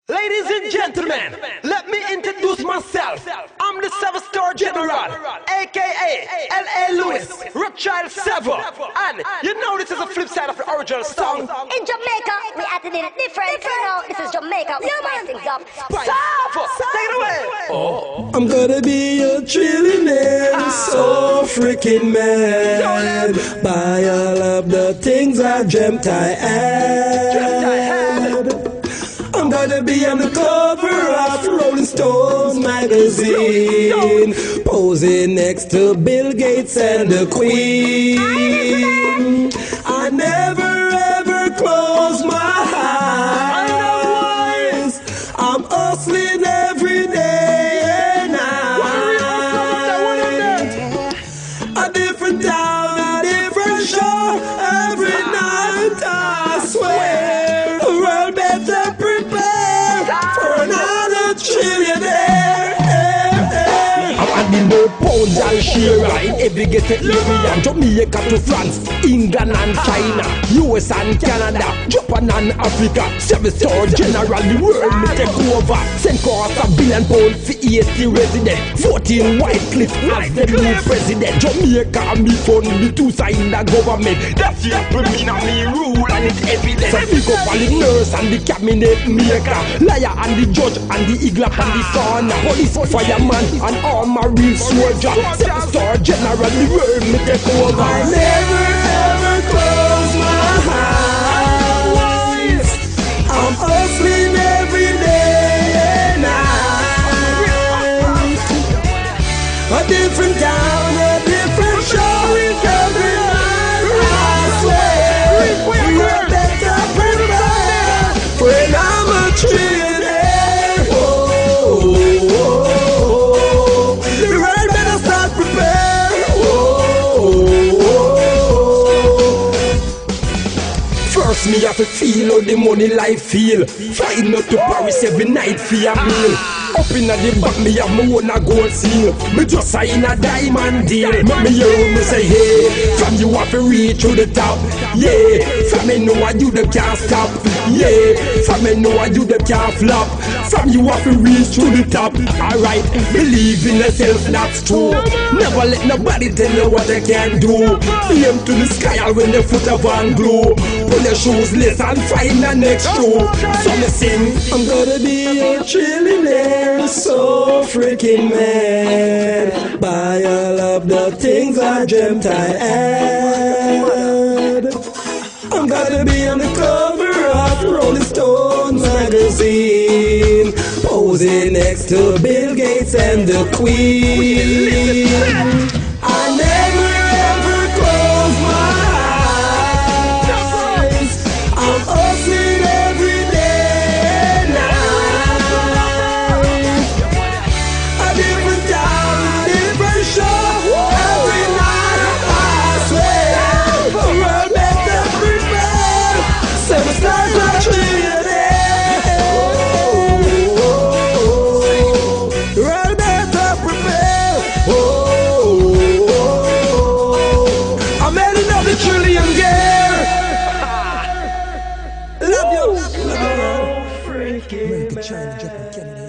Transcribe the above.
Ladies and gentlemen, let me introduce myself. I'm the Seven-Star General, aka L.A. Lewis, Rothschild Sever. And you know this is a flip side of the original song. In Jamaica, we had to do it different. You know, this is Jamaica. We spice things up. Sever, take it away. Oh. I'm gonna be a trillionaire, so freaking mad. Buy all of the things I dreamt I had. I'm gonna be on the cover of Rolling Stones magazine, posing next to Bill Gates and the Queen. I never ever close my eyes. I'm hustling every day and night. A different town, a different show every night. I swear, the world better prepare for another trillionaire. I'm adding more pounds and share in every ghetto area. Jamaica to France, England and China, US and Canada, Japan and Africa. Seven-Star General, the world me take over. Send cost £1 billion for 80 residents. 14 Wycliffe as the new president. Jamaica and me fund me two sides in the government. That's simple mean and me rule and it's evident. So pick up all the nurse and the cabinet maker, liar and the judge and the iglap and the son, police, fireman and all my real soldier. Seven-Star General, the world me take over. I never ever close my eyes. I'm hustling every day and night. A different town, a different show every night. I swear, you better prepare for when I'm a trillionaire. Oh, oh, oh. The world better start prepare. Oh, oh, oh. First me have to feel how the money life feel. Flying out to Paris every night for a meal. Up in the back me have my own a gold seal. Me just sign a diamond deal. Me hear me say hey, from you have to reach to the top. Yeah, from me know you them can't stop. Yeah, from me know you them can't flop. From you have to reach to the top. Alright, believe in yourself, that's true. Never let nobody tell you what they can do. Aim to the sky when the foot of one glue. Pull your shoes less and find the next shoe. So me sing, I'm gonna be a trillionaire, so freaking mad. Buy all of the things I dreamt I had. I'm gonna be on the cover of Rolling Stones magazine, posing next to Bill Gates and the Queen. I never ever close my eyes. I'm hustling every day and night. A different town, a different show every night. I swear, the world better prepare. Seven-Star Trillionaire. The world better prepare. I'm heading up the trillion gear. Love you. Love you. America, China, Japan, Canada.